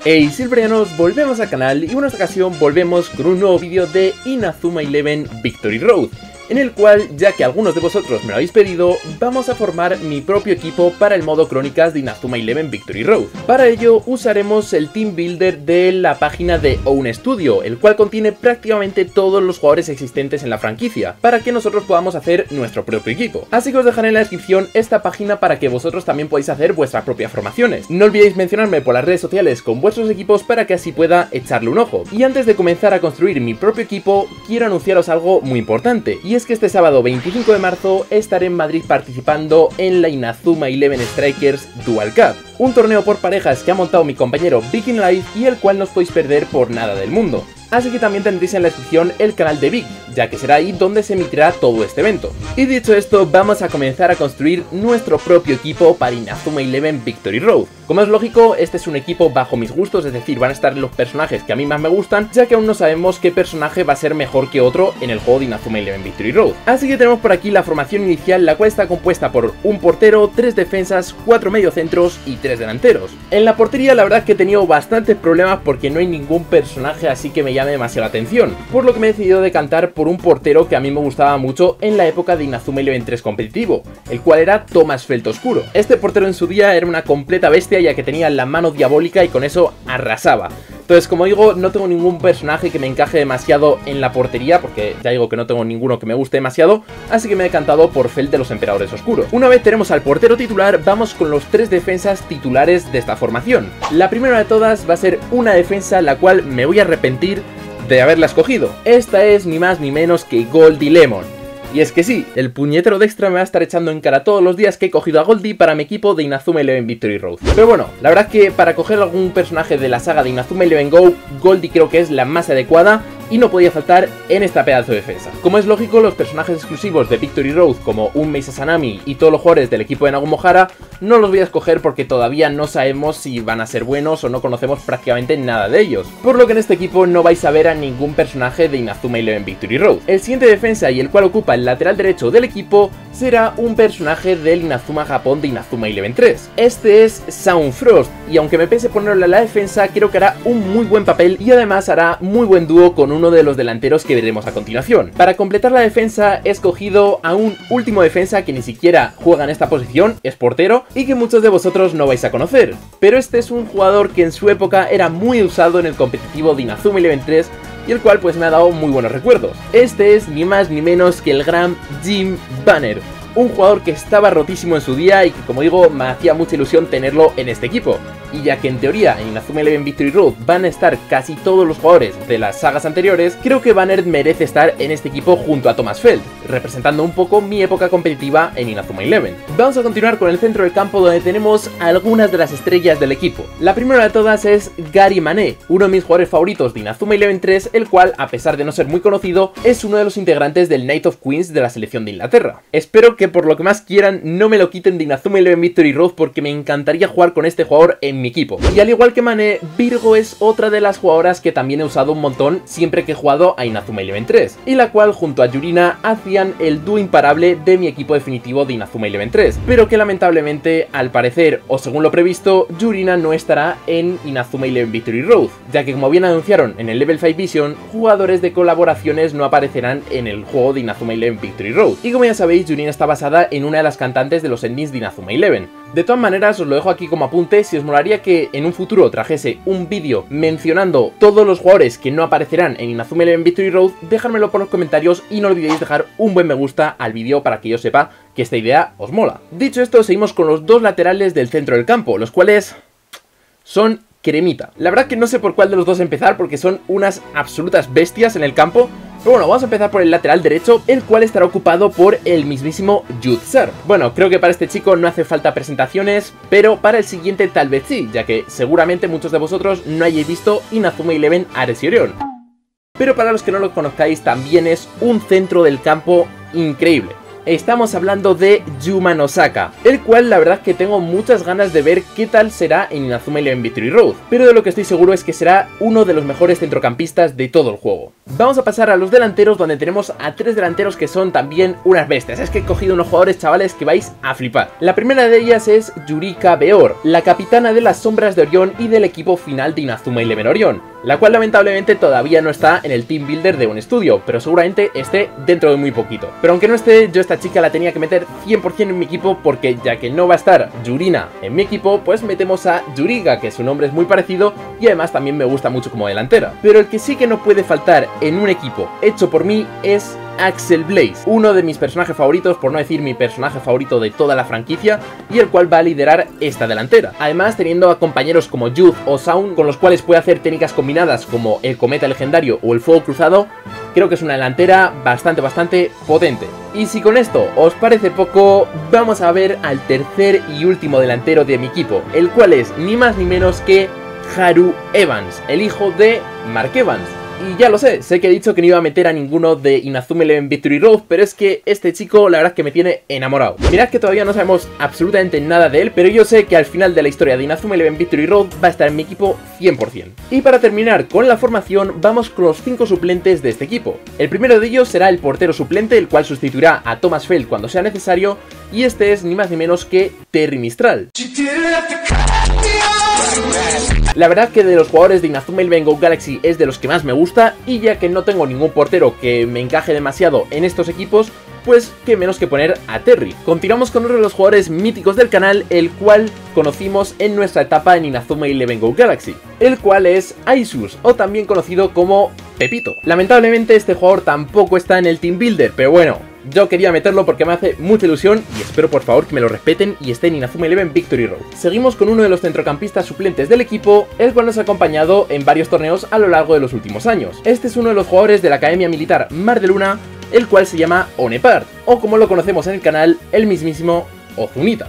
Hey silverianos, volvemos al canal y en esta ocasión volvemos con un nuevo vídeo de Inazuma Eleven Victory Road, en el cual, ya que algunos de vosotros me lo habéis pedido, vamos a formar mi propio equipo para el modo crónicas de Inazuma Eleven Victory Road. Para ello usaremos el Team Builder de la página de Own Studio, el cual contiene prácticamente todos los jugadores existentes en la franquicia, para que nosotros podamos hacer nuestro propio equipo. Así que os dejaré en la descripción esta página para que vosotros también podáis hacer vuestras propias formaciones. No olvidéis mencionarme por las redes sociales con vuestros equipos para que así pueda echarle un ojo. Y antes de comenzar a construir mi propio equipo, quiero anunciaros algo muy importante, y es que este sábado 25 de marzo estaré en Madrid participando en la Inazuma Eleven Strikers Dual Cup, un torneo por parejas que ha montado mi compañero Viking Life y el cual no os podéis perder por nada del mundo. Así que también tendréis en la descripción el canal de Vic, ya que será ahí donde se emitirá todo este evento. Y dicho esto, vamos a comenzar a construir nuestro propio equipo para Inazuma Eleven Victory Road. Como es lógico, este es un equipo bajo mis gustos, es decir, van a estar los personajes que a mí más me gustan, ya que aún no sabemos qué personaje va a ser mejor que otro en el juego de Inazuma Eleven Victory Road. Así que tenemos por aquí la formación inicial, la cual está compuesta por un portero, 3 defensas, 4 mediocentros y 3 delanteros. En la portería la verdad es que he tenido bastantes problemas porque no hay ningún personaje así que me llame demasiado la atención, por lo que me he decidido decantar por un portero que a mí me gustaba mucho en la época de Inazuma Eleven 3 competitivo, el cual era Thomas Felt Oscuro. Este portero en su día era una completa bestia, ya que tenía la mano diabólica y con eso arrasaba. Entonces, como digo, no tengo ningún personaje que me encaje demasiado en la portería, porque ya digo que no tengo ninguno que me guste demasiado, así que me he decantado por Felt de los Emperadores Oscuros. Una vez tenemos al portero titular, vamos con los 3 defensas titulares de esta formación. La primera de todas va a ser una defensa la cual me voy a arrepentir de haberla escogido. Esta es ni más ni menos que Goldie Lemon. Y es que sí, el puñetero Dextra me va a estar echando en cara todos los días que he cogido a Goldie para mi equipo de Inazuma Eleven Victory Road. Pero bueno, la verdad es que para coger algún personaje de la saga de Inazuma Eleven Go, Goldie creo que es la más adecuada y no podía faltar en esta pedazo de defensa. Como es lógico, los personajes exclusivos de Victory Road, como un Mei Sasanami y todos los jugadores del equipo de Nagumohara, no los voy a escoger porque todavía no sabemos si van a ser buenos o no conocemos prácticamente nada de ellos. Por lo que en este equipo no vais a ver a ningún personaje de Inazuma Eleven Victory Road. El siguiente defensa y el cual ocupa el lateral derecho del equipo será un personaje del Inazuma Japón de Inazuma Eleven 3. Este es Sound Frost, y aunque me pese ponerlo en la defensa, creo que hará un muy buen papel y además hará muy buen dúo con uno de los delanteros que veremos a continuación. Para completar la defensa he escogido a un último defensa que ni siquiera juega en esta posición, es portero, y que muchos de vosotros no vais a conocer. Pero este es un jugador que en su época era muy usado en el competitivo de Inazuma Eleven 3 y el cual pues me ha dado muy buenos recuerdos. Este es ni más ni menos que el gran Jim Banner, un jugador que estaba rotísimo en su día y que, como digo, me hacía mucha ilusión tenerlo en este equipo. Y ya que en teoría en Inazuma Eleven Victory Road van a estar casi todos los jugadores de las sagas anteriores, creo que Banner merece estar en este equipo junto a Thomas Felt, representando un poco mi época competitiva en Inazuma Eleven. Vamos a continuar con el centro del campo, donde tenemos algunas de las estrellas del equipo. La primera de todas es Gary Mané, uno de mis jugadores favoritos de Inazuma Eleven 3, el cual, a pesar de no ser muy conocido, es uno de los integrantes del Knight of Queens de la selección de Inglaterra. Espero que por lo que más quieran no me lo quiten de Inazuma Eleven Victory Road, porque me encantaría jugar con este jugador en mi equipo. Y al igual que Mané, Virgo es otra de las jugadoras que también he usado un montón siempre que he jugado a Inazuma Eleven 3, y la cual junto a Yurina hacían el dúo imparable de mi equipo definitivo de Inazuma Eleven 3, pero que lamentablemente, al parecer o según lo previsto, Yurina no estará en Inazuma Eleven Victory Road, ya que, como bien anunciaron en el Level 5 Vision, jugadores de colaboraciones no aparecerán en el juego de Inazuma Eleven Victory Road. Y como ya sabéis, Yurina está basada en una de las cantantes de los endings de Inazuma Eleven. De todas maneras, os lo dejo aquí como apunte. Si os molaría que en un futuro trajese un vídeo mencionando todos los jugadores que no aparecerán en Inazuma Eleven Victory Road, dejármelo por los comentarios y no olvidéis dejar un buen me gusta al vídeo para que yo sepa que esta idea os mola. Dicho esto, seguimos con los dos laterales del centro del campo, los cuales son cremita. La verdad que no sé por cuál de los dos empezar, porque son unas absolutas bestias en el campo. Pero bueno, vamos a empezar por el lateral derecho, el cual estará ocupado por el mismísimo Jude Sharp. Bueno, creo que para este chico no hace falta presentaciones, pero para el siguiente tal vez sí, ya que seguramente muchos de vosotros no hayáis visto Inazuma Eleven Ares y Orión. Pero para los que no lo conozcáis, también es un centro del campo increíble. Estamos hablando de Yuma Nosaka, el cual la verdad es que tengo muchas ganas de ver qué tal será en Inazuma Eleven Victory Road, pero de lo que estoy seguro es que será uno de los mejores centrocampistas de todo el juego. Vamos a pasar a los delanteros, donde tenemos a 3 delanteros que son también unas bestias. Es que he cogido unos jugadores, chavales, que vais a flipar. La primera de ellas es Yurika Beor, la capitana de las sombras de Orión y del equipo final de Inazuma Eleven Orión, la cual lamentablemente todavía no está en el team builder de un estudio, pero seguramente esté dentro de muy poquito. Pero aunque no esté, yo esta chica la tenía que meter 100% en mi equipo, porque ya que no va a estar Yurina en mi equipo, pues metemos a Yuriga, que su nombre es muy parecido y además también me gusta mucho como delantera. Pero el que sí que no puede faltar en un equipo hecho por mí es Axel Blaze, uno de mis personajes favoritos, por no decir mi personaje favorito de toda la franquicia, y el cual va a liderar esta delantera. Además, teniendo a compañeros como Youth o Sound, con los cuales puede hacer técnicas combinadas como el cometa legendario o el fuego cruzado, creo que es una delantera bastante potente. Y si con esto os parece poco, vamos a ver al tercer y último delantero de mi equipo, el cual es ni más ni menos que Haru Evans, el hijo de Mark Evans. Y ya lo sé que he dicho que no iba a meter a ninguno de Inazuma Eleven Victory Road, pero es que este chico la verdad es que me tiene enamorado. Mirad que todavía no sabemos absolutamente nada de él, pero yo sé que al final de la historia de Inazuma Eleven Victory Road va a estar en mi equipo 100%. Y para terminar con la formación, vamos con los 5 suplentes de este equipo. El primero de ellos será el portero suplente, el cual sustituirá a Thomas Feld cuando sea necesario, y este es ni más ni menos que Terry Mistral. La verdad que de los jugadores de Inazuma Eleven Go Galaxy es de los que más me gusta, y ya que no tengo ningún portero que me encaje demasiado en estos equipos, pues qué menos que poner a Terry. Continuamos con uno de los jugadores míticos del canal, el cual conocimos en nuestra etapa en Inazuma Eleven Go Galaxy, el cual es Aizus, o también conocido como Pepito. Lamentablemente este jugador tampoco está en el Team Builder, pero bueno, yo quería meterlo porque me hace mucha ilusión y espero por favor que me lo respeten y esté en Inazuma Eleven Victory Road. Seguimos con uno de los centrocampistas suplentes del equipo, el cual nos ha acompañado en varios torneos a lo largo de los últimos años. Este es uno de los jugadores de la Academia Militar Mar de Luna, el cual se llama Onepart, o como lo conocemos en el canal, el mismísimo Ozunita.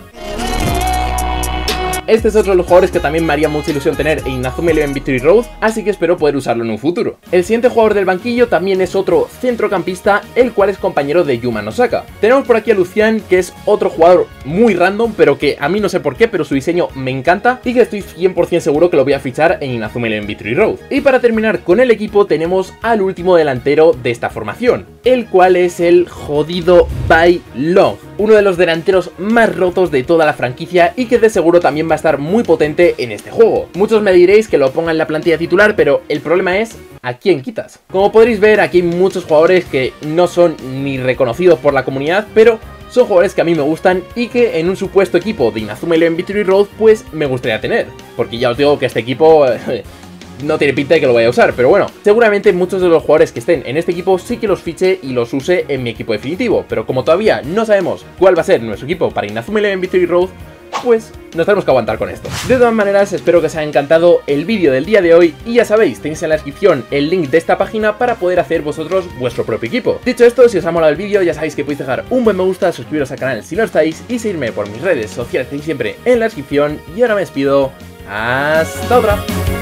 Este es otro de los jugadores que también me haría mucha ilusión tener en Inazuma Eleven Victory Road, así que espero poder usarlo en un futuro. El siguiente jugador del banquillo también es otro centrocampista, el cual es compañero de Yuma Nosaka. Tenemos por aquí a Lucian, que es otro jugador muy random, pero que a mí no sé por qué, pero su diseño me encanta y que estoy 100% seguro que lo voy a fichar en Inazuma Eleven Victory Road. Y para terminar con el equipo tenemos al último delantero de esta formación, el cual es el jodido Bai Long, uno de los delanteros más rotos de toda la franquicia y que de seguro también va a estar muy potente en este juego. Muchos me diréis que lo ponga en la plantilla titular, pero el problema es ¿a quién quitas? Como podréis ver, aquí hay muchos jugadores que no son ni reconocidos por la comunidad, pero son jugadores que a mí me gustan y que en un supuesto equipo de Inazuma Eleven Victory Road pues me gustaría tener, porque ya os digo que este equipo no tiene pinta de que lo vaya a usar, pero bueno, seguramente muchos de los jugadores que estén en este equipo sí que los fiche y los use en mi equipo definitivo, pero como todavía no sabemos cuál va a ser nuestro equipo para Inazuma Eleven Victory Road, pues nos tenemos que aguantar con esto. De todas maneras, espero que os haya encantado el vídeo del día de hoy y ya sabéis, tenéis en la descripción el link de esta página para poder hacer vosotros vuestro propio equipo. Dicho esto, si os ha molado el vídeo ya sabéis que podéis dejar un buen me gusta, suscribiros al canal si no estáis y seguirme por mis redes sociales que tenéis siempre en la descripción y ahora me despido. ¡Hasta otra!